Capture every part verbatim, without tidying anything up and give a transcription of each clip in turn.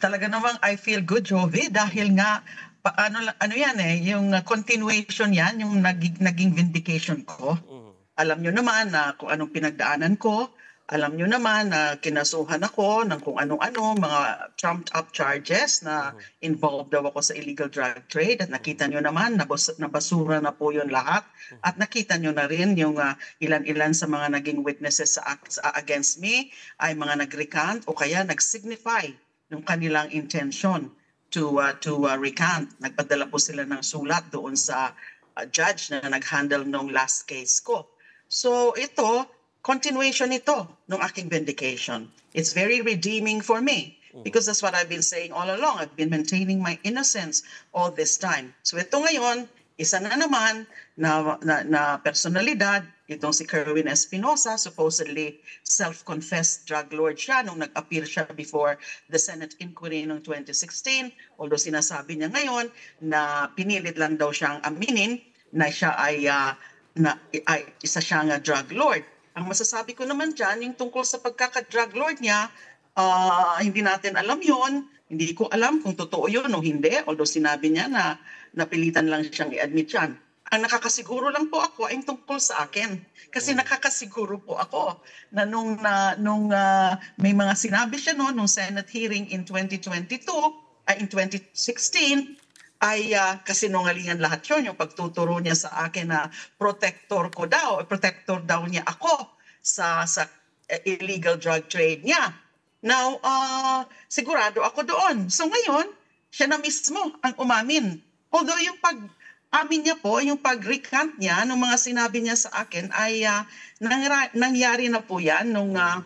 Talaga namang I feel good, Jovi, dahil nga paano la- ano yan eh, yung uh, continuation yan, yung naging, naging vindication ko. Mhm. Alam nyo naman na kung anong pinagdaanan ko. Alam nyo naman na kinasuhan ako ng kung ano-ano, mga trumped up charges na Mhm. involved daw ako sa illegal drug trade. At nakita nyo naman, nabas, nabasura na po yun lahat. At nakita nyo na rin yung uh, ilan-ilan sa mga naging witnesses sa, sa against me ay mga nag-recant o kaya nag-signify ng kanilang intention to uh, to uh, recant. Nagpadala po sila ng sulat doon sa uh, judge na nag-handle ng last case ko. So ito, continuation ito ng aking vindication. It's very redeeming for me because that's what I've been saying all along. I've been maintaining my innocence all this time. So ito ngayon, isa na naman na, na, na personalidad, itong si Kerwin Espinosa, supposedly self-confessed drug lord siya nung nag-appear siya before the Senate inquiry noong twenty sixteen. Although sinasabi niya ngayon na pinilit lang daw siyang aminin na siya ay uh, na ay isa siyang uh, drug lord. Ang masasabi ko naman dyan, yung tungkol sa pagkaka-drug lord niya, uh, hindi natin alam yon. Hindi ko alam kung totoo yun o hindi. Although sinabi niya na napilitan lang siyang i-admit yan. Ang nakakasiguro lang po ako ay tungkol sa akin. Kasi nakakasiguro po ako na nung, na, nung uh, may mga sinabi siya no, nung Senate hearing in twenty twenty-two, ay in twenty sixteen, ay uh, kasinungalingan lahat yun, yung pagtuturo niya sa akin na protector ko daw, protector daw niya ako sa, sa uh, illegal drug trade niya. Now, uh, sigurado ako doon. So ngayon, siya na mismo ang umamin. Although yung pag-amin niya po, yung pag-recant niya, nung mga sinabi niya sa akin, ay uh, nangyari, nangyari na po yan nung uh,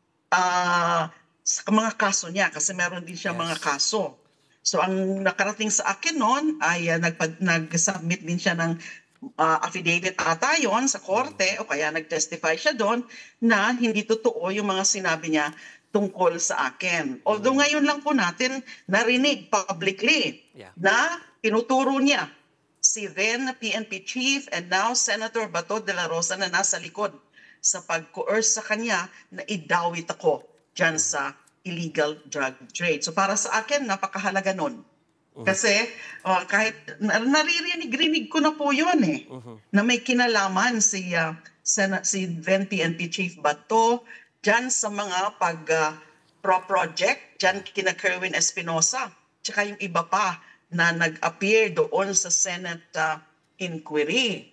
uh, sa mga kaso niya. Kasi meron din siya Yes. mga kaso. So ang nakarating sa akin noon ay uh, nagpad, nag-submit din siya ng uh, affidavit ata yon sa korte o kaya nag-testify siya doon na hindi totoo yung mga sinabi niya tungkol sa akin. Although ngayon lang po natin narinig publicly Yeah. na tinuturo niya si then P N P chief and now Senator Bato de la Rosa na nasa likod sa pag-coerce sa kanya na idawit ako dyan sa illegal drug trade. So para sa akin, napakahalaga nun. Kasi uh, kahit naririnig-rinig ko na po yun eh, na may kinalaman si, uh, Sen- si then P N P Chief Bato dyan sa mga pag-pro-project, uh, dyan kina Kerwin Espinosa, tsaka yung iba pa na nag-appear doon sa Senate uh, inquiry.